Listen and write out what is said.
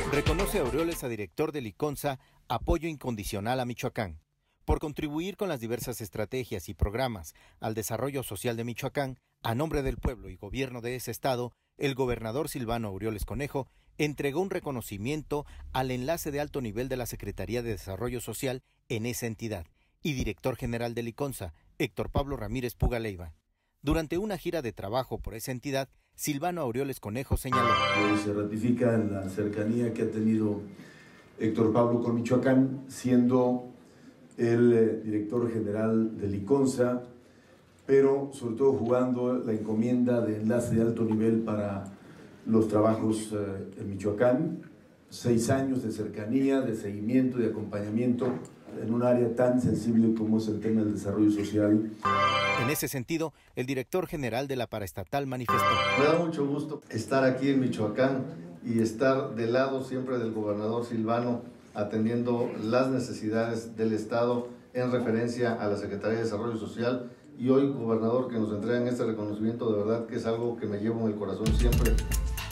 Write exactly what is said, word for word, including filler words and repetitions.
Reconoce Aureoles a director del ICONSA apoyo incondicional a Michoacán. Por contribuir con las diversas estrategias y programas al desarrollo social de Michoacán, a nombre del pueblo y gobierno de ese estado, el gobernador Silvano Aureoles Conejo entregó un reconocimiento al enlace de alto nivel de la Secretaría de Desarrollo Social en esa entidad y director general del ICONSA, Héctor Pablo Ramírez Puga Leiva. Durante una gira de trabajo por esa entidad, Silvano Aureoles Conejo señaló: Se ratifica la cercanía que ha tenido Héctor Pablo con Michoacán, siendo el eh, director general del ICONSA, pero sobre todo jugando la encomienda de enlace de alto nivel para los trabajos eh, en Michoacán. Seis años de cercanía, de seguimiento y de acompañamiento en un área tan sensible como es el tema del desarrollo social. En ese sentido, el director general de la paraestatal manifestó: Me da mucho gusto estar aquí en Michoacán y estar del lado siempre del gobernador Silvano, atendiendo las necesidades del Estado en referencia a la Secretaría de Desarrollo Social. Y hoy, gobernador, que nos entregan este reconocimiento, de verdad que es algo que me llevo en el corazón siempre.